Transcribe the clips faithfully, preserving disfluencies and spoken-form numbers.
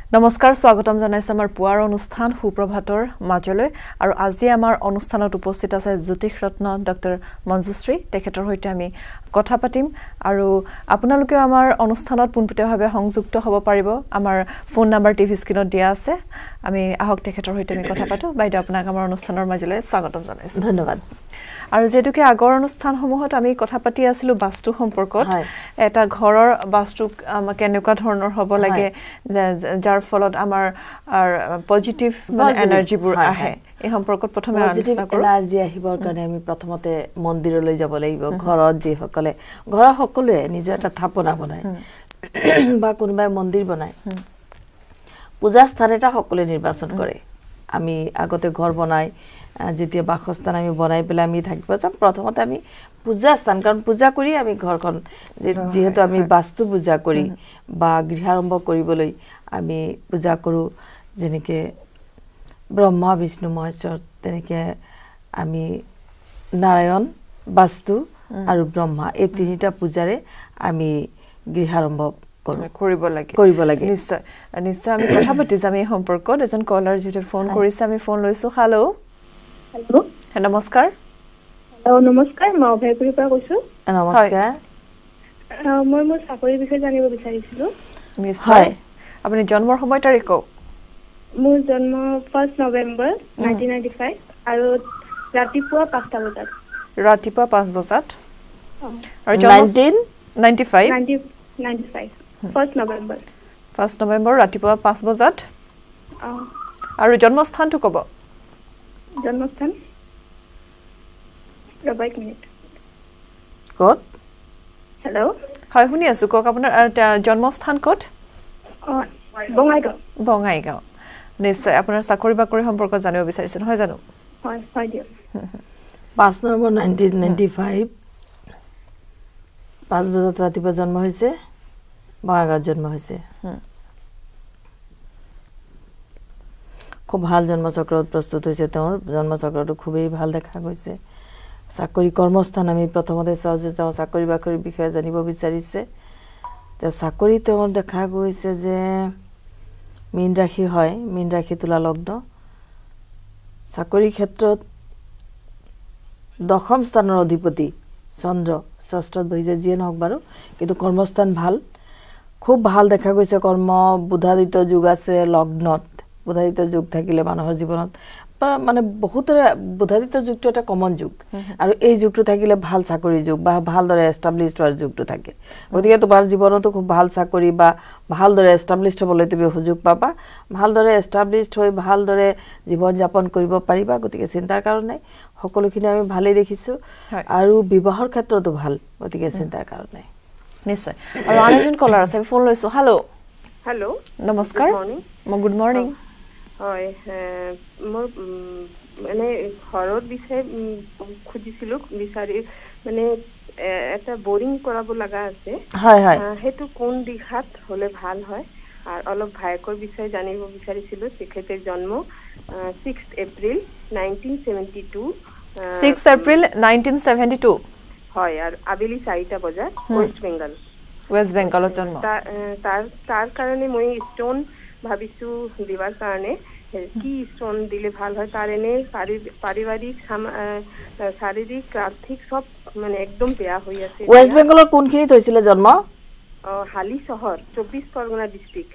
নমস্কাৰ স্বাগতম জনাইছো আমাৰ পুৱাৰ অনুষ্ঠান সুপ্ৰভাতৰ মাজলৈ আৰু আজি আমাৰ অনুষ্ঠানত উপস্থিত আছে জ্যোতিষ ৰত্ন ডক্টৰ মঞ্জুশ্ৰী তেখেতৰ হৈতে আমি কথা পাতিম আৰু আপোনালোকে আমাৰ অনুষ্ঠানত পুনপুটভাৱে সংযুক্ত হ'ব পাৰিব আমাৰ ফোন নম্বৰ টিভি স্ক্ৰিনত দিয়া আছে আমি আহক তেখেতৰ হৈতে আমি কথা পাতো বাইদেউ আপোনাক আমাৰ অনুষ্ঠানৰ মাজলৈ স্বাগতম জনাইছো ধন্যবাদ আৰু যেতুকে আগৰ অনুষ্ঠানসমূহত আমি কথা পাতি আছিলো বাস্তু সম্পৰ্কত এটা ঘৰৰ বাস্তু কেনেকুৱা ধৰণৰ হ'ব লাগে যাৰ ফলত আমাৰ পজিটিভ মানে এনাৰ্জিবোৰ আহে এই সম্পৰ্কত প্ৰথমে আলোচনা কৰো এনাৰ্জি আহিবৰ কাৰণে আমি প্ৰথমতে মন্দিৰলৈ যাব লাগিব ঘৰত যি সকলে ঘৰৰ সকলোৱে নিজৰ এটা থাপনা বনায় বা কোনোবাই মন্দিৰ বনায় পূজা স্থান এটা সকলোৱে নিৰ্বাচন কৰে আমি আগতে ঘৰ বনাই যেতিয়া বাসস্থান আমি বনাই পেলাই আমি থাকিব যাম প্ৰথমতে আমি পূজা স্থান কাৰণ পূজা কৰি আমি ঘৰখন যেহেতু আমি বাস্তু পূজা কৰি বা গৃহাৰম্ভ কৰিবলৈ আমি পূজা কৰো যেনেকে ব্ৰহ্মা বিষ্ণু মহেশ্বৰ তেনেকে আমি নাৰায়ণ বাস্তু আৰু ব্ৰহ্মা এই তিনিটা পূজাৰে আমি গৃহাৰম্ভ কৰিব লাগে কৰিব লাগে নিশ্চয় নিশ্চয় আমি কথা পাতি যাম এই সম্পৰ্কত এজন কলাৰ যিটো ফোন কৰিছে আমি ফোন লৈছো হেল্ল' হেল্ল' নমস্কাৰ হেল্ল' নমস্কাৰ মই অভয়পুৰীৰ পৰা কৈছো নমস্কাৰ মই মোৰ চাকৰিৰ বিষয়ে জানিব বিচাৰিছিলো নিশ্চয় আপুনি জন্মৰ সময় তাৰিখ কওক মোৰ জন্ম first November nineteen ninety five আৰু ৰাতিপুৱা পাঁচটা বজাত ৰাতিপুৱা পাঁচ বজাত আৰু nineteen ninety five ninety five first November first November ৰাতিপুৱা পাঁচ বজাত আৰু জন্মস্থানটো ক'ব জন্মস্থান ৰ'বা এক মিনিট ক'ত হেল্ল' হয় শুনি আছো কওক আপোনাৰ জন্মস্থান ক'ত বঙাইগাঁও বঙাইগাঁও নিশ্চয় আপোনাৰ চাকৰি বাকৰি সম্পৰ্কত জানিব বিচাৰিছে নহয় জানো হয় হয় দিয়ক পাঁচ নৱেম্বৰ নাইনটিন নাইণ্টি ফাইভ পাঁচ বজাত ৰাতিপুৱা জন্ম হৈছে বঙাইগাঁৱত জন্ম হৈছে খুব ভাল জন্মচক্ৰত প্ৰস্তুত হৈছে তেওঁৰ জন্মচক্ৰটো খুবেই ভাল দেখা গৈছে চাকৰি কৰ্মস্থান আমি প্ৰথমতে চাওঁ যে তেওঁ চাকৰি বাকৰিৰ বিষয়ে জানিব বিচাৰিছে যে চাকৰি তেওঁৰ দেখা গৈছে যে মীন ৰাশি হয় মীন ৰাশি তুলা লগ্ন চাকৰি ক্ষেত্ৰত দশম স্থানৰ অধিপতি চন্দ্ৰ ষষ্ঠত বহিছে যিয়ে নহওক বাৰু কিন্তু কৰ্মস্থান ভাল খুব ভাল দেখা গৈছে কৰ্ম বুধাদিত্য যুগ আছে লগ্নত বুধাদিত্য যুগ থাকিলে মানুহৰ জীৱনত মানে বহুতৰে বুধাদিত্য যুগটো এটা কমন যুগ আৰু এই যুগটো থাকিলে ভাল চাকৰি যুগ বা ভালদৰে এষ্টাব্লিছড হোৱাৰ যুগটো থাকে গতিকে তোমাৰ জীৱনতো খুব ভাল চাকৰি বা ভালদৰে এষ্টাব্লিছড হ'বলৈ তুমি সুযোগ পাবা ভালদৰে এষ্টাব্লিছড হৈ ভালদৰে জীৱন যাপন কৰিব পাৰিবা গতিকে চিন্তাৰ কাৰণ নাই সকলোখিনি আমি ভালেই দেখিছো আৰু বিবাহৰ ক্ষেত্ৰতো ভাল গতিকে চিন্তাৰ কাৰণ নাই নিশ্চয় আৰু আন এজন কলাৰ আছে ফোন লৈছো হেল্ল' হেল্ল' নমস্কাৰ গুড মৰ্নিং হয় মোৰ মানে ঘৰৰ বিষয়ে খুজিছিলো বিচাৰি মানে এটা বৰিং কৰাব লগা আছে হয় হয় সেইটো কোন দিশাত হলে ভাল হয় আৰু অলপ ভাইকৰ বিষয়ে জানিব বিচাৰিছিলো তেখেতৰ জন্ম six April nineteen seventy two six April nineteen seventy two হয় আৰু আবেলি চাৰিটা বজাত ৱেষ্ট বেংগল ৱেষ্ট বেংগলত জন্ম তাৰ তাৰ কাৰণে মই ষ্টন ভাবিছো দিবাৰ কাৰণে কি ষ্টন দিলে ভাল হয় তাৰ এনে পাৰিবাৰিক শাৰীৰিক আৰ্থিক সব মানে একদম বেয়া হৈ আছে ৱেষ্ট বেংগলৰ কোনখিনিত হৈছিলে জন্ম হালি চহৰ চৌবিশ Pargana district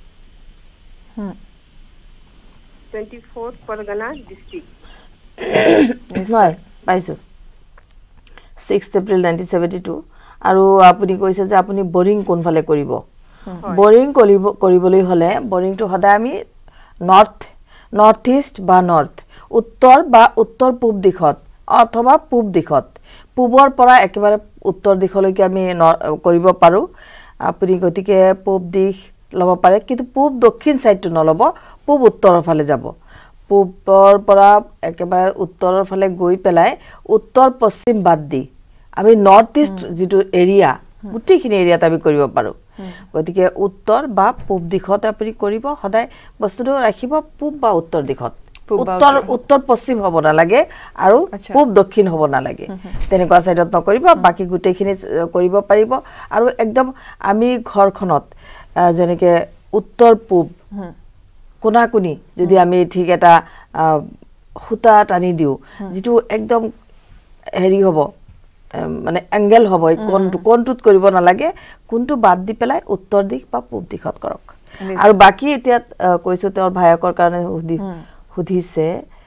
twenty four Pargana district হয় পাইছো six April nineteen seventy two আৰু আপুনি কৈছে যে আপুনি বৰিং কোনফালে কৰিব বৰিং কৰিব কৰিবলৈ হলে বৰিংটো সদায় আমি নৰ্থ নৰ্থ ইষ্ট বা নৰ্থ উত্তৰ বা উত্তৰ পূব দিশত অথবা পূব দিশত পূবৰ পৰা একেবাৰে উত্তৰ দিশলৈকে আমি কৰিব পাৰো আপুনি গতিকে পূব দিশ ল'ব পাৰে কিন্তু পূব দক্ষিণ সাইডটো নলব পূব উত্তৰৰ ফালে যাব পূবৰ পৰা একেবাৰে উত্তৰৰ ফালে গৈ পেলাই উত্তৰ পশ্চিম বাদ দি আমি নৰ্থ ইষ্ট যেটো এৰিয়া গুটিখিনি এৰিয়াত আমি কৰিব পাৰো গতিকে উত্তৰ বা পূব দিশত আপুনি কৰিব সদায় বস্তুটো ৰাখিব পূব বা উত্তৰ দিশত উত্তৰ উত্তৰ পশ্চিম হ'ব না লাগে আৰু পূব দক্ষিণ হ'ব না লাগে তেনেকুৱা সাইডত নকৰিব বাকি গুটেখিনি কৰিব পাৰিব আৰু একদম আমি ঘৰখনত যেনেকে উত্তৰ পূব কোনা কোনি যদি আমি ঠিক এটা খুঁটা টানি দিও যেটো একদম হেৰি হ'ব মানে এঙ্গেল হ'ব কোনটো কোনটোত কৰিব নালাগে কোনটো বাদ দি পেলাই উত্তৰ দিশ বা পূব দিশত কৰক আৰু বাকি এতিয়া কৈছো তেওঁৰ ভায়কৰ কাৰণে সুধি সুধিছে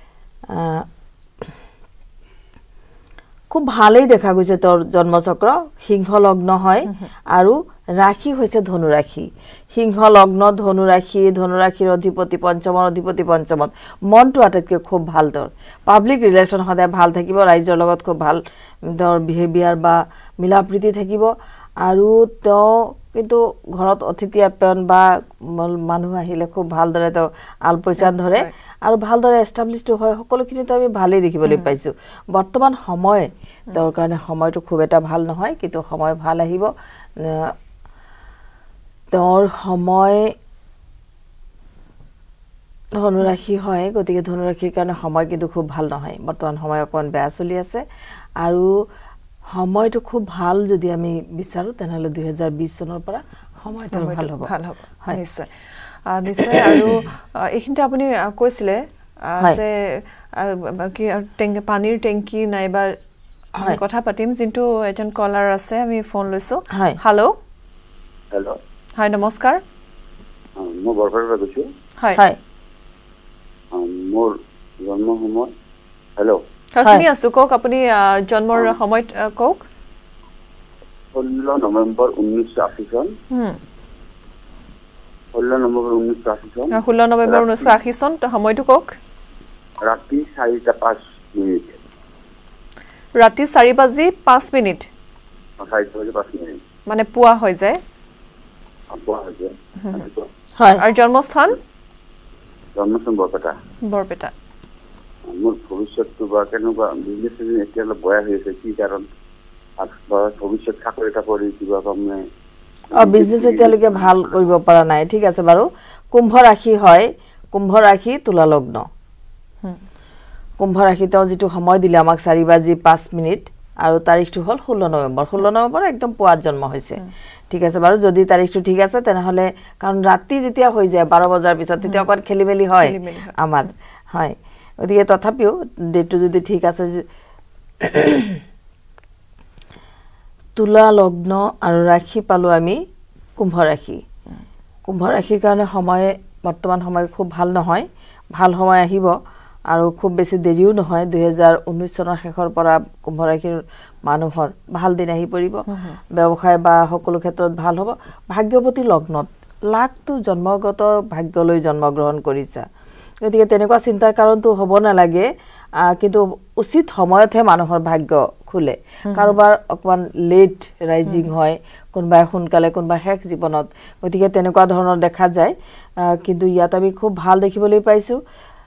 খুব ভালেই দেখা গৈছে তেওঁৰ জন্মচক্ৰ সিংহ লগ্ন হয় আৰু ৰাশি হৈছে ধনু ৰাশি সিংহ লগ্ন ধনু ৰাশি ধনু ৰাশিৰ অধিপতি পঞ্চমৰ অধিপতি পঞ্চমত মনটো আটাইতকৈ খুব ভাল তেওঁৰ পাব্লিক ৰিলেশন সদায় ভাল থাকিব ৰাইজৰ লগত খুব ভাল তেওঁৰ বিহেভিয়াৰ বা মিলাপ্ৰীতি থাকিব আৰু তেওঁ কিন্তু ঘৰত অতিথি আপ্যায়ন বা মানুহ আহিলে খুব ভালদৰে তেওঁ আলপৈচান ধৰে আৰু ভালদৰে এস্টাবলিশড হয় সকলোখিনি তো আমি ভালেই দেখিবলৈ পাইছো বৰ্তমান সময় তেওঁৰ কাৰণে সময়টো খুব এটা ভাল নহয় কিন্তু সময় ভাল আহিব তেওঁৰ সময় ধনুৰাশি হয় গতিকে ধনুৰাশিৰ কাৰণে সময় কিন্তু খুব ভাল নহয় বৰ্তমান সময় অকণ বেয়া চলি আছে আৰু সময়টো খুব ভাল যদি আমি বিচাৰো তেনেহলে দুই হাজাৰ বিশ চনৰ পৰা সময়টো ভাল হ'ব ভাল হ'ব নিশ্চয় নিশ্চয় আৰু এইখিনিতে আপুনি কৈছিলে যে কি টেংকি পানীৰ টেংকি নাইবা আমি কথা পাতিম কিন্তু এজন কলাৰ আছে আমি ফোন লৈছো হেল্ল' হেল্ল' হাই নমস্কাৰ মই বৰফাৰৰ পৰা কৈছো হয় হয় মোৰ জন্ম সময় হেল্ল' শুনি আছো কক আপুনি জন্মৰ সময় কক ষোল্ল নৱেম্বৰ ঊনৈছশ আশী চন ষোল্ল নৱেম্বৰ ঊনৈছশ আশী চন ষোল্ল নৱেম্বৰ ঊনৈছশ আশী চন সময়টো কক ৰাতি চাৰিটা পাঁচ মিনিট ৰাতি চাৰি বাজি পাঁচ মিনিট চাৰিটা বাজি পাঁচ মিনিট মানে পুৱা হৈ যায় পুৱা হৈ যায় হয় আৰু জন্মস্থান জন্মস্থান বৰপেটা বৰপেটা মোৰ ভৱিষ্যতটো বা কেনেকুৱা বিজনেছ এতিয়া অলপ বেয়া হৈ আছে কি কাৰণ ভৱিষ্যত চাকৰি চাকৰি কিবা কামে অ বিজনেছ এতিয়ালৈকে ভাল কৰিব পৰা নাই ঠিক আছে বাৰু কুম্ভ ৰাশি হয় কুম্ভ ৰাশি তুলা লগ্ন কুম্ভ ৰাশি তেওঁ যেটো সময় দিলে আমাক চাৰি বাজি পাঁচ মিনিট আৰু তাৰিখটো হল ষোল্ল নৱেম্বৰ ষোল্ল নৱেম্বৰ একদম পুৱাত জন্ম হৈছে ঠিক আছে বাৰু যদি তাৰিখটো ঠিক আছে তেনেহলে কাৰণ ৰাতি যেতিয়া হৈ যায় বাৰ বজাৰ পিছত তেতিয়া অকন খেলিমেলি হয় আমাৰ হয় গতিকে তথাপিও ডেটটো যদি ঠিক আছে তুলা লগ্ন আৰু ৰাশি পালো আমি কুম্ভ ৰাশি কুম্ভ ৰাশিৰ কাৰণে সময় বৰ্তমান সময় খুব ভাল নহয় ভাল সময় আহিব আৰু খুব বেছি দেৰিও নহয় দুই হাজাৰ ঊনৈশ চনৰ শেষৰ পৰা কুম্ভ ৰাশিৰ মানুহৰ ভাল দিন আহি পৰিব ব্যৱসায় বা সকলো ক্ষেত্ৰত ভাল হ'ব ভাগ্যৱতী লগ্নত লাখটো জন্মগত ভাগ্যলৈ জন্মগ্ৰহণ কৰিছা গতিকে তেনেকুৱা চিন্তাৰ কাৰণটো হ'ব নালাগে কিন্তু উচিত সময়তহে মানুহৰ ভাগ্য খুলে কাৰোবাৰ অকমান লেট ৰাইজিং হয় কোনবা সোনকালে কোনবা শেষ জীৱনত গতিকে তেনেকুৱা ধৰণৰ দেখা যায় কিন্তু ইয়াত আমি খুব ভাল দেখিবলৈ পাইছো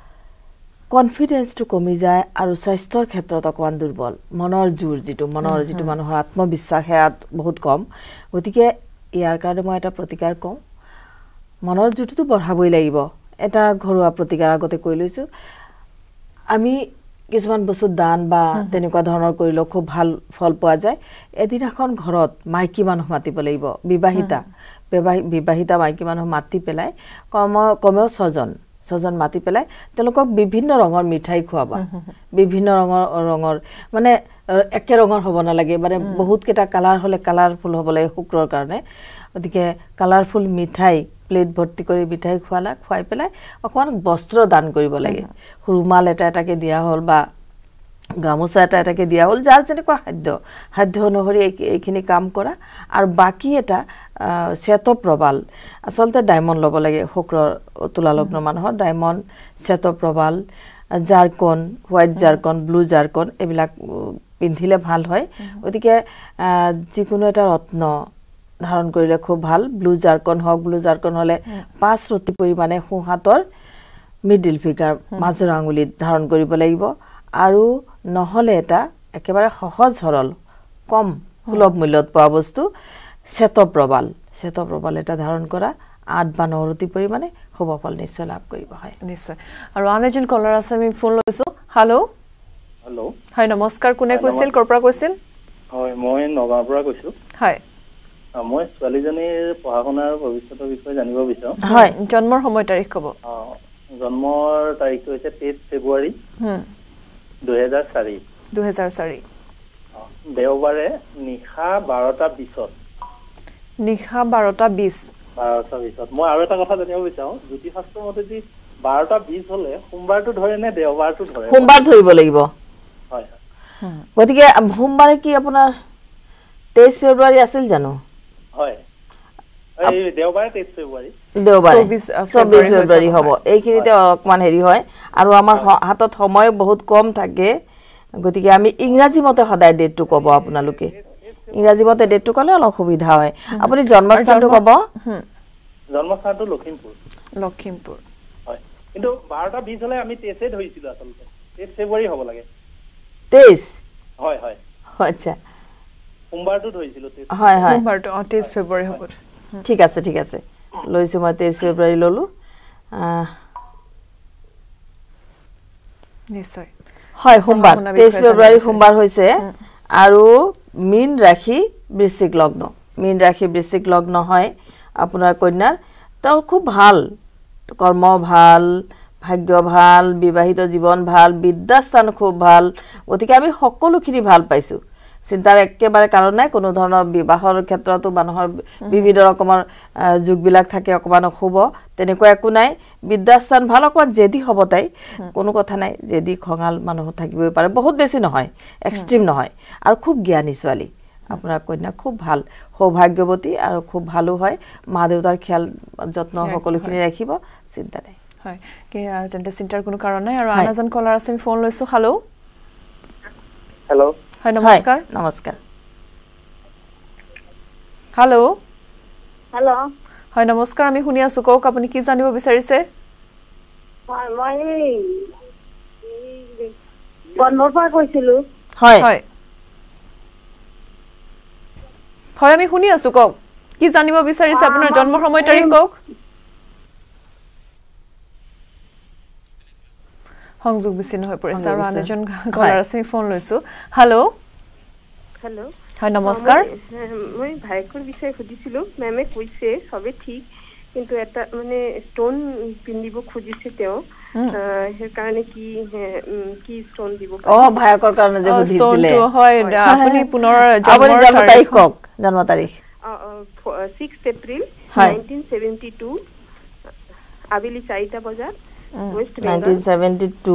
কনফিডেন্সটো কমি যায় আৰু স্বাস্থ্যৰ ক্ষেত্ৰত অকমান দুৰ্বল মনৰ জোৰ যেটো মনৰ যেটো মানুহৰ আত্মবিশ্বাস হেয়াত বহুত কম গতিকে ইয়াৰ কাৰণে মই এটা প্ৰতিকাৰ কম মনৰ জোৰটো বঢ়াবই লাগিব এটা ঘৰুৱা প্ৰতিকাৰ আগতে কৈ লৈছো আমি কিছুমান বস্তু দান বা তেনেকুৱা ধৰণৰ কৰিলে খুব ভাল ফল পোৱা যায় এদিনাখন ঘৰত মাইকী মানুহ মাতিব লাগিব বিবাহিতা বিবাহিতা মাইকী মানুহ মাতি পেলাই কম কমেও ছজন ছজন মাতি পেলাই তেওঁলোকক বিভিন্ন ৰঙৰ মিঠাই খুৱাবা বিভিন্ন ৰঙৰ ৰঙৰ মানে একে ৰঙৰ হ'ব নালাগে মানে বহুত কেটা কালাৰ হলে কালাৰফুল হ'ব লাগে শুক্ৰৰ কাৰণে গতিকে কালাৰফুল মিঠাই প্লেট ভৰ্তি কৰি মিঠাই খুৱালা খুৱাই পেলাই অকমান বস্ত্ৰ দান কৰিব লাগে ৰুমাল এটা এটাকে দিয়া হল বা গামোচা এটা এটাকে দিয়া হল যাৰ যেনেকুৱা খাদ্য খাদ্য অনুসৰি এইখিনি কাম কৰা আৰু বাকি এটা শ্বেতপ্ৰবাল আসলতে ডায়মণ্ড ল'ব লাগে শুক্ৰৰ তুলা লগ্ন মানুহৰ ডায়মণ্ড শ্বেতপ্ৰবাল zircon white zircon blue zircon এইবিলাক পিন্ধিলে ভাল হয় গতিকে যিকোনো এটা ৰত্ন ধাৰণ কৰিলে খুব ভাল ব্লু জাৰকন হক ব্লু জাৰকন হলে পাঁচ ৰতি পৰিমাণে সোহাতৰ মিডল ফিগাৰ মাজৰ আঙুলিত ধাৰণ কৰিব লাগিব আৰু নহলে এটা একেবাৰে সহজ সৰল কম সুলভ মূল্যত পোৱা বস্তু শ্বেতপ্ৰবাল শ্বেতপ্ৰবাল এটা ধাৰণ কৰা আঠ বা ন ৰতি পৰিমাণে শুভ ফল নিশ্চয় লাভ কৰিব হয় নিশ্চয় আৰু আন এজন কলাৰ আছে আমি ফোন লৈছো হেল্ল' হেল্ল' হয় নমস্কাৰ কোনে কৈছিল কৰ পৰা কৈছিল হয় মই নগাঁৱৰ পৰা কৈছো হয় মই ছোৱালীজনীৰ পঢ়া শুনাৰ ভৱিষ্যতৰ বিষয়ে জানিব বিচাৰো হয় জন্মৰ সময় তাৰিখ কব জন্মৰ তাৰিখটো হৈছে তেইছ ফেব্ৰুৱাৰী দুই হাজাৰ চাৰি দুই হাজাৰ চাৰি দেওবাৰে নিশা বাৰটা বিছত নিশা বাৰটা বিশ বাৰটা বিছত মই আৰু এটা কথা জানিব বিচাৰো জ্যোতিষশাস্ত্ৰ মতে যদি বাৰটা বিশ হলে সোমবাৰটো ধৰে নে দেওবাৰটো ধৰে সোমবাৰ ধৰিব লাগিব হয় গতিকে সোমবাৰে কি আপোনাৰ তেইছ ফেব্ৰুৱাৰী আছিল জানো হয় এই দেওবাৰে তেইছ ফেব্ৰুৱাৰী দেওবাৰে চৌবিশ ফেব্ৰুৱাৰী হ'ব এইখিনিতে অকমান হেৰি হয় আৰু আমাৰ হাতত সময় বহুত কম থাকে গতিকে আমি ইংৰাজী মতে সদায় ডেটটো ক'ব আপোনালোকে ইংৰাজী মতে ডেটটো ক'লে অলপ সুবিধা হয় আপুনি জন্মস্থানটো ক'ব জন্মস্থানটো লখিমপুৰ লখিমপুৰ হয় কিন্তু বাৰটা বিশ হলে আমি তেইছে ধৰিছিলো আচলতে তেইছ ফেব্ৰুৱাৰী হ'ব লাগে তেইছ হয় হয় আচ্ছা সোমবাৰটো ধৰিছিলো হয় হয় সোমবাৰটো তেইছ ফেব্ৰুৱাৰী হ'ব ঠিক আছে ঠিক আছে লৈছো মই তেইছ ফেব্ৰুৱাৰী ললো নিশ্চয় হয় সোমবাৰ তেইছ ফেব্ৰুৱাৰী সোমবাৰ হৈছে আৰু মীন ৰাশি বৃশ্চিক লগ্ন মীন ৰাশি বৃশ্চিক লগ্ন হয় আপোনাৰ কন্যাৰ তো খুব ভাল কৰ্ম ভাল ভাগ্য ভাল বিবাহিত জীৱন ভাল বিদ্যাস্থান খুব ভাল গতিকে আমি সকলোখিনি ভাল পাইছো চিন্তাৰ একেবাৰে কাৰণ নাই কোনো ধৰণৰ বিবাহৰ ক্ষেত্ৰতো মানুহৰ বিভিন্ন ৰকমৰ যুগবিলাক থাকে অকমান অশুভ তেনেকুৱা একো নাই বিদ্যাস্থান ভাল অকমান জেদি হ'ব তাই কোনো কথা নাই জেদি খঙাল মানুহ থাকিবই পাৰে বহুত বেছি নহয় এক্সট্ৰিম নহয় আৰু খুব জ্ঞানী ছোৱালী আপোনাৰ কন্যা খুব ভাল সৌভাগ্যৱতী আৰু খুব ভালো হয় মা দেউতাৰ খেয়াল যত্ন সকলোখিনি ৰাখিব চিন্তা নাই হয় কি তেন্তে চিন্তাৰ কোনো কাৰণ নাই আৰু আনাজন কলাৰ আছে ফোন লৈছো হেল্ল' হেল্ল' হয় নমস্কাৰ নমস্কাৰ হেল্ল' হেল্ল' হয় নমস্কাৰ আমি শুনি আছো কওক আপুনি কি জানিব বিচাৰিছে হয় মই বন্ধৰ পৰা কৈছিলো হয় হয় হয় আমি শুনি আছো কওক কি জানিব বিচাৰিছে আপোনাৰ জন্মৰ সময় তাৰিখ কওক সংযোগ বিচ্ছিন্ন হৈ পৰিছে আৰু আনজন কলাৰ আছে ফোন লৈছো হেল্ল' হেল্ল' হয় নমস্কাৰ মই ভাইকৰ বিষয়ে সুধিছিলো মেমে কৈছে সবে ঠিক কিন্তু এটা মানে ষ্টন পিন্ধিব খুজিছে তেওঁ সেই কাৰণে কি কি ষ্টন দিব অ ভাইকৰ কাৰণে যে সুধিছিলে ষ্টনটো হয় আপুনি পুনৰ জন্মৰ তাৰিখ কওক জন্ম তাৰিখ six April nineteen seventy two আবেলি চাৰিটা বজাত নাইনটিন ছেভেণ্টি টু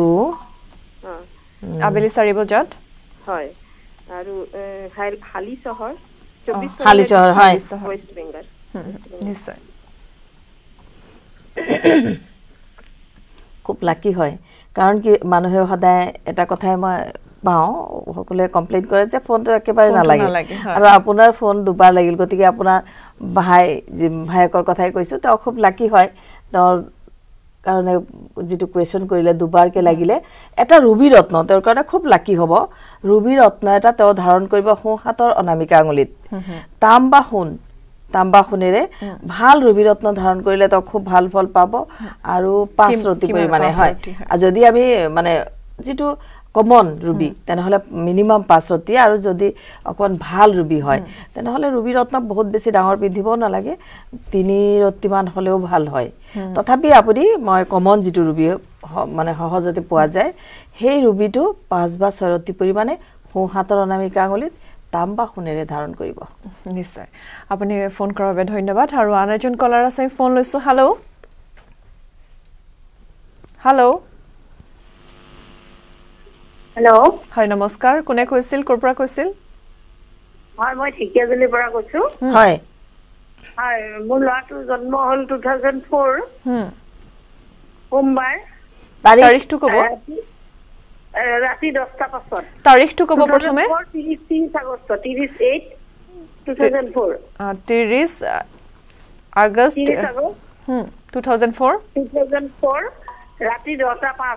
আবেলি চাৰি বজাত হয় আৰু হালি চহৰ হালি চহৰ হয় ৱেষ্ট বেংগল নিশ্চয় খুব লাকি হয় কাৰণ কি মানুহে সদায় এটা কথাই মই পাওঁ সকলোৱে কমপ্লেইন কৰে যে ফোনটো একেবাৰে নালাগে আৰু আপোনাৰ ফোন দুবাৰ লাগিল গতিকে আপোনাৰ ভাই ভাইকৰ কথাই কৈছো তেওঁ খুব লাকি হয় তেওঁৰ কাৰণে যেটো কোৱেশ্চন কৰিলে দুবাৰকে লাগিলে এটা ৰুবি ৰত্ন তেওঁৰ কাৰণে খুব লাকি হ'ব ৰুবি ৰত্ন এটা তেওঁ ধাৰণ কৰিব সোঁ হাতৰ অনামিকা আঙুলিত তাম বা সোণ তাম বা সোণেৰে ভাল ৰুবি ৰত্ন ধাৰণ কৰিলে তেওঁ খুব ভাল ফল পাব আৰু পাঁচ ৰতি পৰিমাণে হয় আৰু যদি আমি মানে যেটো কমন ৰুবি তেনেহলে মিনিমাম পাঁচ ৰতি আৰু যদি অকন ভাল ৰুবি হয় তেনেহলে ৰুবি ৰত্ন বহুত বেছি ডাঙৰ পিন্ধিব নালাগে তিনি ৰতি মান হলেও ভাল হয় তথাপি আপুনি মই কমন যেটো ৰুবি মানে সহজতে পোৱা যায় সেই ৰুবিটো পাঁচ বা ছয় ৰতি পৰিমাণে সোঁ হাতৰ অনামিকা আঙুলিত তাম বা সোণেৰে ধাৰণ কৰিব নিশ্চয় আপুনি ফোন কৰাৰ বাবে ধন্যবাদ আৰু আনজন কলাৰ আছে ফোন লৈছো হেল্ল' হেল্ল' হেল্ল' হয় নমস্কাৰ কোনে কৈছিল কৰ পৰা কৈছিল হয় মই ঠিকিয়াজুলিৰ পৰা কৈছো হয় হয় মোৰ ল'ৰাটোৰ জন্ম হ'ল টু থাউজেণ্ড ফ'ৰ সোমবাৰ তাৰিখটো ক'ব ৰাতি দহটা পাছত তাৰিখটো ক'ব প্ৰথমে ত্ৰিশ আগষ্ট ত্ৰিশ আঠ টু থাউজেণ্ড ফ'ৰ ত্ৰিশ August two thousand four two thousand four ৰাতি দহটা পাঁচ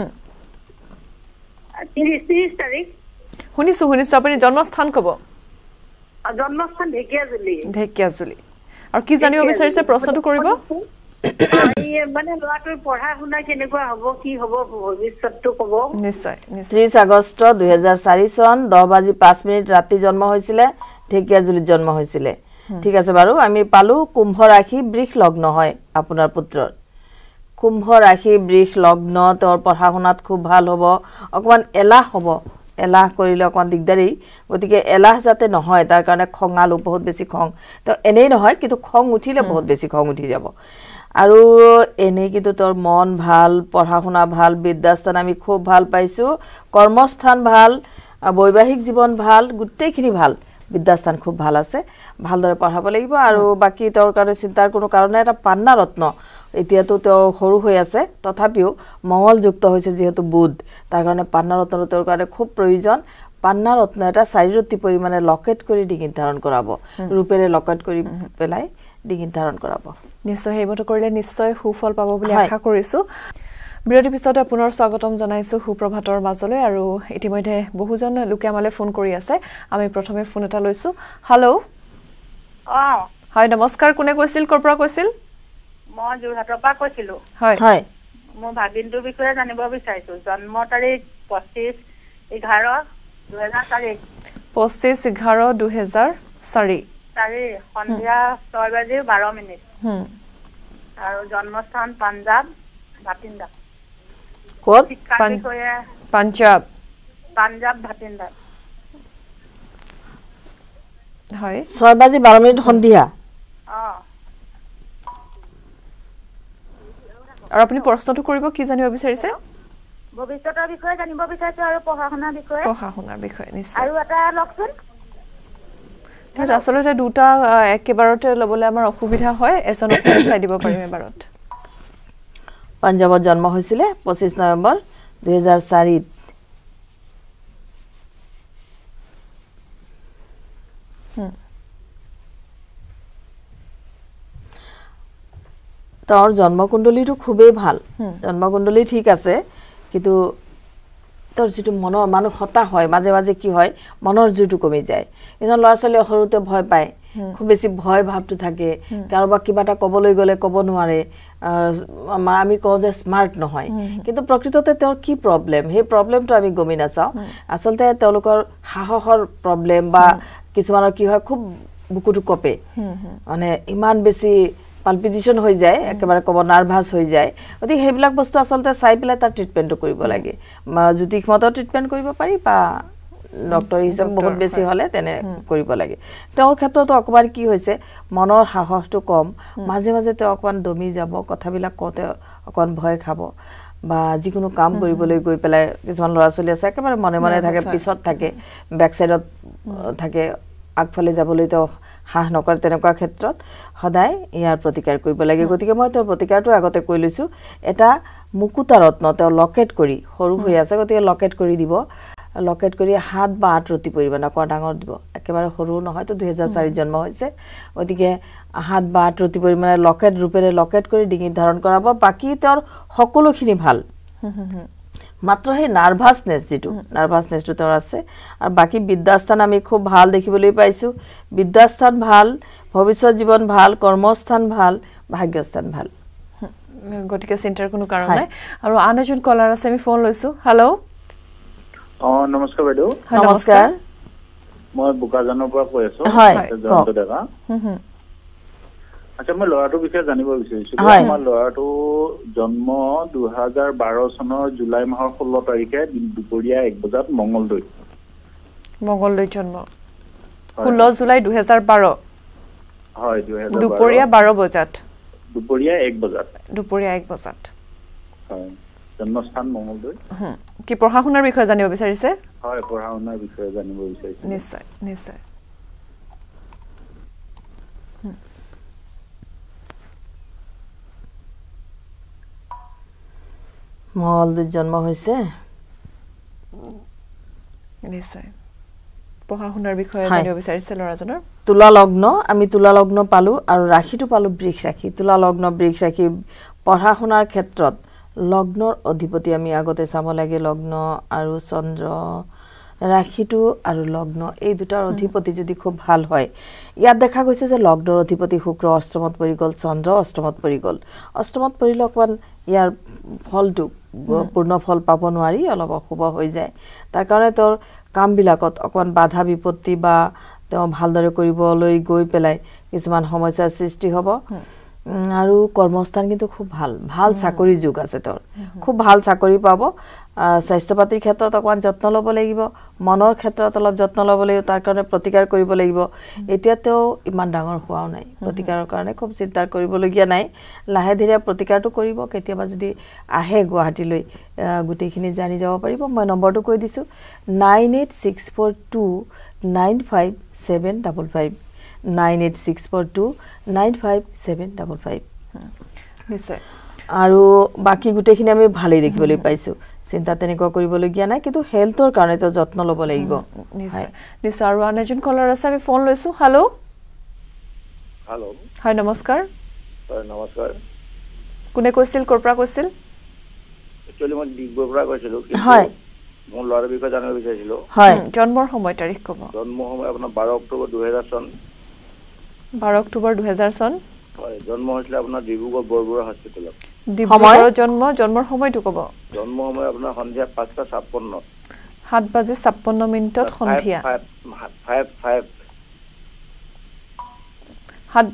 ত্ৰিশ ত্ৰিশ তাৰিখ শুনিছো শুনিছো আপুনি জন্মস্থান ক'ব জন্মস্থান ঢেকিয়াজুলি ঢেকিয়াজুলি আৰু কি জানিব বিচাৰিছে প্ৰশ্নটো কৰিব মানে ল'ৰাটোৰ পঢ়া শুনা কেনেকুৱা হ'ব কি হ'ব ভৱিষ্যতটো ক'ব নিশ্চয় ত্ৰিশ আগষ্ট দুই হাজাৰ চাৰি চন দহ বাজি পাঁচ মিনিট ৰাতি জন্ম হৈছিলে ঢেকিয়াজুলিত জন্ম হৈছিলে ঠিক আছে বাৰু আমি পালো কুম্ভ ৰাশি বৃষ লগ্ন হয় আপোনাৰ পুত্ৰৰ কুম্ভ ৰাশি বৃষ লগ্ন তোৰ পঢ়া শুনাত খুব ভাল হ'ব অকমান এলাহ হ'ব এলাহ কৰিলে অকমান দিগদাৰী গতিকে এলাহ যাতে নহয় তাৰ কাৰণে খঙালো বহুত বেছি খং তো এনেই নহয় কিন্তু খং উঠিলে বহুত বেছি খং উঠি যাব আৰু এনেই কিন্তু তোৰ মন ভাল পঢ়া শুনা ভাল বিদ্যাস্থান আমি খুব ভাল পাইছো কৰ্মস্থান ভাল বৈবাহিক জীৱন ভাল গুটেইখিনি ভাল বিদ্যাস্থান খুব ভাল আছে ভালদৰে পঢ়াব লাগিব আৰু বাকি তোৰ কাৰণে চিন্তাৰ কোনো কাৰণ নাই এটা পান্না ৰত্ন এতিয়াতো তো সৰু হৈ আছে তথাপিও মঙ্গল যুক্ত হৈছে যেহেতু বুধ তাৰ কাৰণে পান্না ৰত্ন তোৰ কাৰণে খুব প্ৰয়োজন পান্না ৰত্ন এটা চাৰিৰতি পৰিমাণে লকেট কৰি ডিঙিত ধাৰণ কৰাব ৰূপেৰে লকেট কৰি পেলাই ডিঙিত ধাৰণ কৰাব নিশ্চয় হেইমতো কৰিলে নিশ্চয় সুফল পাব বুলি আশা কৰিছো বিৰতি পিছতে পুনৰ স্বাগতম জনাইছো সুপ্ৰভাতৰ মাজলৈ আৰু ইতিমধ্যে বহুজন লোকে আমালে ফোন কৰি আছে আমি প্ৰথমে ফোন এটা লৈছো হেল্ল' অ হয় নমস্কাৰ কোনে কৈছিল কৰপৰা কৈছিল মই যোৰহাটৰ পৰা কৈছিলো হয় হয় মই ভাগিনটোৰ বিষয়ে জানিব বিচাৰিছো জন্ম তাৰিখ পঁচিছ এঘাৰ দুহেজাৰ চাৰি পঁচিছ এঘাৰ দুহেজাৰ চাৰি তাৰিখ সন্ধিয়া ছয় বাজি বাৰ মিনিট আৰু জন্মস্থান পাঞ্জাব ভাটিন্দা ক'ত পাঞ্জাব পাঞ্জাব ভাটিন্দা হয় ছয় বাজি বাৰ মিনিট সন্ধিয়া অ আৰু আপুনি প্ৰশ্নটো কৰিব কি জানিব বিচাৰিছে ভৱিষ্যতৰ বিষয়ে জানিব বিচাৰিছো আৰু পঢ়া শুনাৰ বিষয়ে পঢ়া শুনাৰ বিষয়ে নিশ্চয় আৰু এটা লকচোন তাত আসলতে দুটা একেবাৰতে লবলৈ আমাৰ অসুবিধা হয় এজনক চাই দিব পাৰিম এবাৰত পাঞ্জাবত জন্ম হৈছিলে পঁচিছ নৱেম্বৰ দুহেজাৰ চাৰি তোৰ জন্মকুণ্ডলীটো খুবেই ভাল জন্মকুণ্ডলী ঠিক আছে কিন্তু তোৰ যেটো মনৰ মানুহ হতা হয় মাজে মাজে কি হয় মনৰ জুটো কমি যায় এজন ল'ৰা ছোৱালী সৰুতে ভয় পায় খুব বেছি ভয় ভাৱটো থাকে কাৰোবাক কিবা এটা ক'বলৈ গ'লে ক'ব নোৱাৰে আমি কওঁ যে স্মাৰ্ট নহয় কিন্তু প্ৰকৃততে তেওঁৰ কি প্ৰব্লেম সেই প্ৰব্লেমটো আমি গমি নাচাওঁ আচলতে তেওঁলোকৰ সাহসৰ প্ৰব্লেম বা কিছুমানৰ কি হয় খুব বুকুটো কপে মানে ইমান বেছি পালপিটেশন হৈ যায় একেবাৰে কব নাৰ্ভাস হৈ যায় গতিকে সেইবিলাক বস্তু আসলতে চাই পেলাই তাৰ ট্ৰিটমেন্টটো কৰিব লাগে জ্যোতিষমতৰ ট্ৰিটমেন্ট কৰিব পাৰি বা ডক্টৰ হিচাপে বহুত বেছি হলে তেনে কৰিব লাগে তেওঁৰ ক্ষেত্ৰতো অকবাৰ কি হৈছে মনৰ সাহসটো কম মাজে মাজে তেওঁ অকমান দমি যাব কথাবিলাক কতে অকন ভয় খাব বা যিকোনো কাম কৰিবলৈ গৈ পেলাই কিছুমান ল'ৰা ছোৱালী আছে একেবাৰে মনে মনে থাকে পিছত থাকে বেক সাইডত থাকে আগফালে যাবলৈ তেওঁ হাহ নকৰ তেনেকুৱা ক্ষেত্ৰত সদায় ইয়াৰ প্ৰতিকাৰ কৰিব লাগে গতিকে মই তেওঁৰ প্ৰতিকাৰটো আগতে কৈ লৈছো এটা মুকুতা ৰত্ন তেওঁ লকেট কৰি সৰু হৈ আছে গতিকে লকেট কৰি দিব লকেট কৰি হাত বা আঠ ৰতি পৰিব না কোৱা ডাঙৰ দিব একেবাৰে সৰু নহয় তো দুহেজাৰ চাৰি জন্ম হৈছে গতিকে হাত বা আঠ ৰতি পৰিমাণে লকেট ৰূপেৰে লকেট কৰি ডিঙিত ধাৰণ কৰাব বাকি তেওঁৰ সকলোখিনি ভাল মাত্ৰ হে নাৰ্ভাসনেস যেটো নাৰ্ভাসনেসটো তেওঁৰ আছে আৰু বাকি বিদ্যাস্থান আমি খুব ভাল দেখিবলৈ পাইছো বিদ্যাস্থান ভাল ভৱিষ্যত জীৱন ভাল কৰ্মস্থান ভাল ভাগ্যস্থান ভাল গতিকে চিন্তাৰ কোনো কাৰণ নাই আৰু আন এজন কলাৰ আছে আমি ফোন লৈছো হেল্ল' অ নমস্কাৰ বাইদেউ নমস্কাৰ মই বুকাজানৰ পৰা কৈ আছো জয়ন্ত ডেকা আচ্ছা মই ল'ৰাটোৰ বিষয়ে জানিব বিচাৰিছো আমাৰ ল'ৰাটো জন্ম দুহেজাৰ বাৰ চনৰ জুলাই মাহৰ ষোল্ল তাৰিখে দুপৰীয়া এক বজাত মঙ্গলদৈ মঙ্গলদৈ জন্ম ষোল্ল জুলাই দুহেজাৰ বাৰ হয় দুপৰীয়া বাৰ বজাত দুপৰীয়া এক বজাত দুপৰীয়া এক বজাত হয় জন্মস্থান মঙ্গলদৈ কি পঢ়া শুনাৰ বিষয়ে জানিব বিচাৰিছে হয় পঢ়া শুনাৰ বিষয়ে জানিব বিচাৰিছো নিশ্চয় নিশ্চয় মঙ্গলদৈত জন্ম হৈছে নিশ্চয় পঢ়া শুনাৰ বিষয়ে জানিব বিচাৰিছে ল'ৰাজনৰ তুলা লগ্ন আমি তুলা লগ্ন পালো আৰু ৰাশিটো পালো বৃষ ৰাশি তুলা লগ্ন বৃষ ৰাশি পঢ়া শুনাৰ ক্ষেত্ৰত লগ্নৰ অধিপতি আমি আগতে চাব লাগে লগ্ন আৰু চন্দ্ৰ ৰাশিটো আৰু লগ্ন এই দুটাৰ অধিপতি যদি খুব ভাল হয় ইয়াত দেখা গৈছে যে লগ্নৰ অধিপতি শুক্ৰ অষ্টমত পৰি গল চন্দ্ৰ অষ্টমত পৰি গল অষ্টমত পৰিলে অকমান ইয়াৰ ফলটো পূৰ্ণ ফল পাব নোৱাৰি অলপ অশুভ হৈ যায় তাৰ কাৰণে তোৰ কাম বিলাকত অকমান বাধা বিপত্তি বা তেওঁ ভালদৰে কৰিবলৈ গৈ পেলাই কিছুমান সমস্যাৰ সৃষ্টি হ'ব আৰু কৰ্মস্থান কিন্তু খুব ভাল ভাল চাকৰি যোগ আছে তেওঁৰ খুব ভাল চাকৰি পাব স্বাস্থ্য পাতিৰ ক্ষেত্ৰত অকমান যত্ন ল'ব লাগিব মনৰ ক্ষেত্ৰত অলপ যত্ন ল'ব লাগিব তাৰ কাৰণে প্ৰতিকাৰ কৰিব লাগিব এতিয়া তেওঁ ইমান ডাঙৰ হোৱাও নাই প্ৰতিকাৰৰ কাৰণে খুব চিন্তা কৰিবলগীয়া নাই লাহে ধীৰে প্ৰতিকাৰটো কৰিব কেতিয়াবা যদি আহে গুৱাহাটীলৈ গুটেইখিনি জানি যাব পাৰিব মই নম্বৰটো কৈ দিছো nine eight six four two nine five seven five five nine eight six four two nine five seven five five নিশ্চয় আৰু বাকি গুটেইখিনি আমি ভালেই দেখিবলৈ পাইছো চিন্তা তেনেকুৱা কৰিবলগীয়া নাই কিন্তু হেলথৰ কাৰণে তো যত্ন ল'ব লাগিব নিশ্চয় নিশ্চয় আৰু আনজন কলাৰ আছে আমি ফোন লৈছো হেল্ল' হেল্ল' হয় নমস্কাৰ হয় নমস্কাৰ কোনে কৈছিল কৰপৰা কৈছিল একচুয়ালি মই ডিগবৈৰ পৰা কৈছিলো হয় মোৰ ল'ৰাৰ বিষয়ে জানিব বিচাৰিছিলো হয় জন্মৰ সময় তাৰিখ ক'ব জন্ম সময় আপোনাৰ বাৰ অক্টোবৰ দুহেজাৰ চন বাৰ অক্টোবৰ দুহেজাৰ চন হয় জন্ম হৈছিল আপোনাৰ ডিব্ৰুগড় বৰবৰুৱা হস্পিটেলত ডিব্ৰুগড়ৰ জন্ম জন্মৰ সময়টো ক'ব জন্ম সময় আপোনাৰ সন্ধিয়া পাঁচটা ছাপন্ন সাত বাজি ছাপন্ন মিনিটত সন্ধিয়া ফাইভ ফাইভ সাত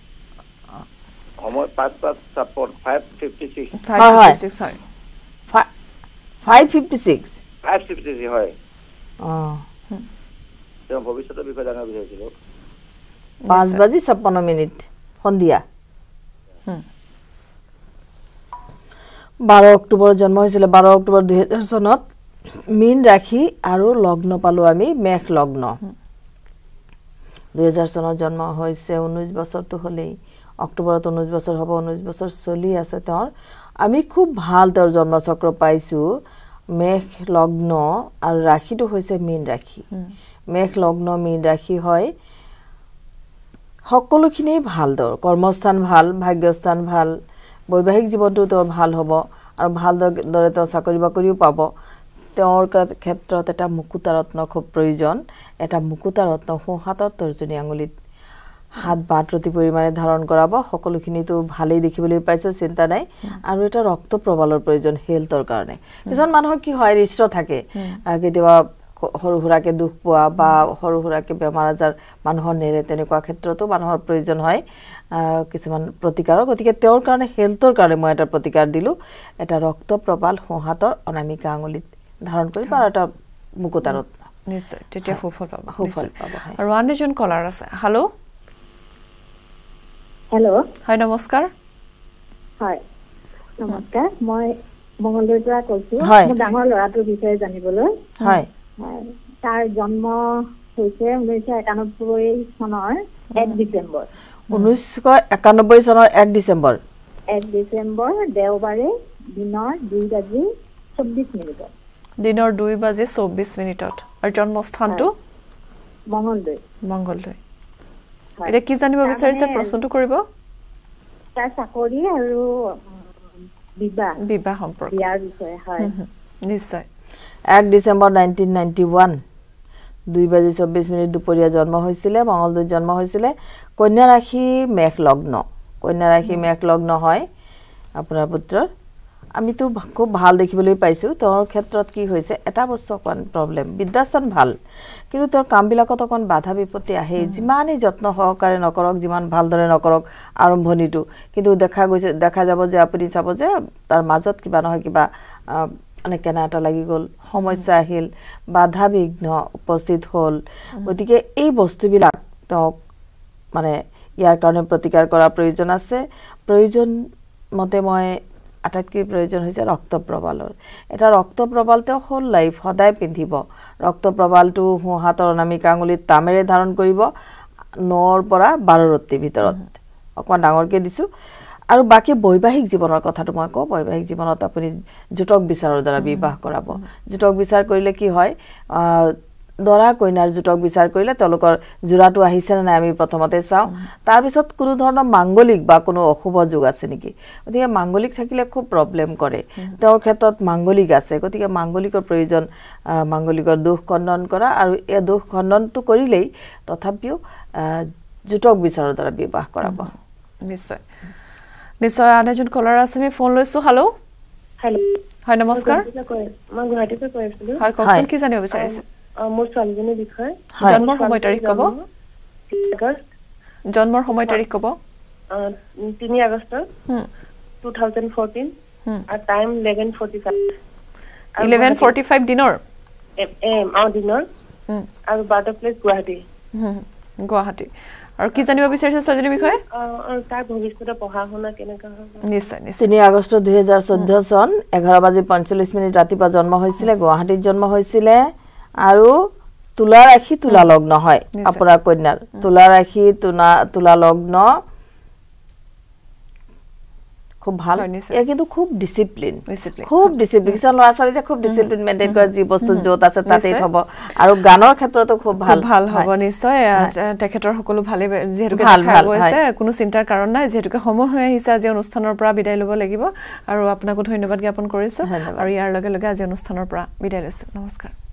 সময় পাঁচটা ছাপন্ন ফাইভ ফিফটি ছিক্স হয় হয় five fifty-six five fifty six হয় অ তেওঁ ভৱিষ্যতৰ বিষয়ে জানিব বিচাৰিছিলো পাঁচ বাজি ছাপন্ন মিনিট সন্ধিয়া বাৰ অক্টোবৰ জন্ম হৈছিল বাৰ অক্টোবৰ দুহেজাৰ চনত মীন ৰাশি আৰু লগ্ন পালো আমি মেঘ লগ্ন দুহেজাৰ চনত জন্ম হৈছে ঊনৈশ বছৰটো হলেই অক্টোবৰত ঊনৈশ বছৰ হ'ব ঊনৈশ বছৰ চলি আছে তেওঁৰ আমি খুব ভাল তেওঁৰ জন্ম চক্ৰ পাইছো মেঘ লগ্ন আৰু ৰাশিটো হৈছে মীন ৰাশি মেঘ লগ্ন মীন ৰাশি হয় সকলোখিনি ভাল তেওঁৰ কৰ্মস্থান ভাল ভাগ্যস্থান ভাল বৈবাহিক জীৱনটো তেওঁৰ ভাল হ'ব আৰু ভাল দৰে তেওঁ চাকৰি বাকৰিও পাব তেওঁৰ ক্ষেত্ৰত এটা মুকুতা ৰত্ন খুব প্ৰয়োজন এটা মুকুতা ৰত্ন সোঁহাতৰ তৰ্জনী আঙুলিত হাত বাট ৰতি পৰিমাণে ধাৰণ কৰাব সকলোখিনিতো ভালেই দেখিবলৈ পাইছো চিন্তা নাই আৰু এটা ৰক্ত প্ৰবালৰ প্ৰয়োজন হেলথৰ কাৰণে কিছুমান মানুহৰ কি হয় ৰিষ্ট থাকে কেতিয়াবা সৰু সুৰাকে দুখ পোৱা বা সৰু সুৰাকে বেমাৰ আজাৰ মানুহৰ নেৰে তেনেকুৱা ক্ষেত্ৰতো মানুহৰ প্ৰয়োজন হয় কিছুমান প্ৰতিকাৰৰ গতিকে তেওঁৰ কাৰণে হেলথৰ কাৰণে মই এটা প্ৰতিকাৰ দিলো এটা ৰক্ত প্ৰবাল সোঁহাতৰ অনামিকা আঙুলিত ধাৰণ কৰিব আৰু এটা মুকুতা ৰত্ন নিশ্চয় তেতিয়া সুফল পাব সুফল পাব আৰু আনজন কলাৰ আছে হেল্ল' হেল্ল' হয় নমস্কাৰ হয় নমস্কাৰ মই মংগলদৈৰ পৰা কৈছো মোৰ ডাঙৰ ল'ৰাটোৰ বিষয়ে জানিবলৈ হয় তাৰ জন্ম হৈছে ঊনৈছশ একানব্বৈ চনৰ এক ডিচেম্বৰ ঊনৈছশ একানব্বৈ চনৰ এক ডিচেম্বৰ এক ডিচেম্বৰ দেওবাৰে দিনৰ দুই বাজি চৌব্বিছ মিনিটত দিনৰ দুই বাজি চৌব্বিছ মিনিটত আৰু জন্মস্থানটো মংগলদৈ মংগলদৈ এটা কি জানিব বিচাৰিছে প্ৰশ্নটো কৰিব তাৰ চাকৰি আৰু বিবাহ বিবাহ সম্পৰ্ক বিয়াৰ বিষয়ে হয় নিশ্চয় এক ডিচেম্বৰ নাইনটিন নাইনটি ওৱান দুই বাজি চৌব্বিছ মিনিট দুপৰীয়া জন্ম হৈছিলে মংগলদৈত জন্ম হৈছিলে কন্যা ৰাশি মেঘ লগ্ন কন্যা ৰাশি মেঘ লগ্ন হয় আপোনাৰ পুত্ৰৰ আমিতো খুব ভাল দেখিবলৈ পাইছো তেওঁৰ ক্ষেত্ৰত কি হৈছে এটা বস্তু অকণ প্ৰব্লেম বিদ্যাস্থান ভাল কিন্তু তেওঁৰ কামবিলাকত অকণ বাধা বিপত্তি আহে যিমানেই যত্ন সহকাৰে নকৰক যিমান ভালদৰে নকৰক আৰম্ভণিটো কিন্তু দেখা গৈছে দেখা যাব যে আপুনি চাব যে তাৰ মাজত কিবা নহয় কিবা মানে কেনা এটা লাগি গ'ল সমস্যা আহিল বাধা বিঘ্ন উপস্থিত হ'ল গতিকে এই বস্তুবিলাক তেওঁক মানে ইয়াৰ কাৰণে প্ৰতিকাৰ কৰাৰ প্ৰয়োজন আছে প্ৰয়োজন মতে মই আটাইতকৈ প্ৰয়োজন হৈছে ৰক্ত প্ৰবালৰ এটা ৰক্ত প্ৰবাল তেওঁ হোল লাইফ সদায় পিন্ধিব ৰক্ত প্ৰবালটো সোঁহাতৰ অনামিকা আঙুলিত তামেৰে ধাৰণ কৰিব নৰ পৰা বাৰ ৰতিৰ ভিতৰত অকণমান ডাঙৰকৈ দিছোঁ আৰু বাকি বৈবাহিক জীৱনৰ কথাটো মই কওঁ বৈবাহিক জীৱনত আপুনি জুটক বিচাৰৰ দ্বাৰা বিবাহ কৰাব জুটক বিচাৰ কৰিলে কি হয় দৰা কইনাৰ জুটক বিচাৰ কৰিলে তেওঁলোকৰ জোৰাটো আহিছে নে নাই আমি প্ৰথমতে চাওঁ তাৰ পিছত কোনো ধৰণৰ মাংগলিক বা কোনো অশুভ যোগ আছে নেকি গতিকে মাংগলিক থাকিলে খুব প্ৰব্লেম কৰে তেওঁৰ ক্ষেত্ৰত মাংগলিক আছে গতিকে মাংগলিকৰ প্ৰয়োজন মাংগলিকৰ দোষ খণ্ডন কৰা আৰু এই দোষ খণ্ডনটো কৰিলেই তথাপিও জুটক বিচাৰৰ দ্বাৰা বিবাহ কৰাব নিশ্চয় নিশ্চয় আনজন কলাৰ আছে আমি ফোন লৈছো হেল্ল' হেল্ল' হয় নমস্কাৰ মই গুৱাহাটীৰ পৰা কৈ আছিলো হয় কওকচোন কি জানিব বিচাৰিছে মোৰ ছোৱালীজনীৰ বিষয়ে জন্মৰ সময় তাৰিখ ক'ব আগষ্ট জন্মৰ সময় তাৰিখ ক'ব তিনি আগষ্ট two thousand fourteen আৰু time eleven forty-five eleven forty-five দিনৰ এম আ দিনৰ আৰু বাৰ্ডৰ প্লেচ গুৱাহাটী গুৱাহাটী আৰু কি জানিব বিচাৰিছে ছোৱালীজনীৰ বিষয়ে তাৰ ভৱিষ্যতে পঢ়া শুনা কেনেকা হ'ব নিশ্চয় নিশ্চয় তিনি আগষ্ট দুই হাজাৰ চৈধ্য চন এঘাৰ বাজি পঞ্চল্লিছ মিনিট ৰাতিপুৱা জন্ম হৈছিলে গুৱাহাটীত জন্ম হৈছিলে আৰু তুলা ৰাশি তুলা লগ্ন হয় আপোনাৰ কন্যাৰ তুলা ৰাশি তুলা তুলা লগ্ন খুব ভাল এ কিন্তু খুব ডিসিপ্লিন খুব ডিসিপ্লিন কিছু ল'ৰা ছোৱালী যে খুব ডিসিপ্লিন মেইনটেইন কৰে যি বস্তু যত আছে তাতেই থব আৰু গানৰ ক্ষেত্ৰতো খুব ভাল ভাল হ'ব নিশ্চয় তেখেতৰ সকলো ভালে যেহেতু দেখা গৈছে কোনো চিন্তাৰ কাৰণ নাই যেহেতু সময় হৈ আহিছে আজি অনুষ্ঠানৰ পৰা বিদায় ল'ব লাগিব আৰু আপোনাক ধন্যবাদ জ্ঞাপন কৰিছো আৰু ইয়াৰ লগে লগে আজি অনুষ্ঠানৰ পৰা বিদায় লৈছো নমস্কাৰ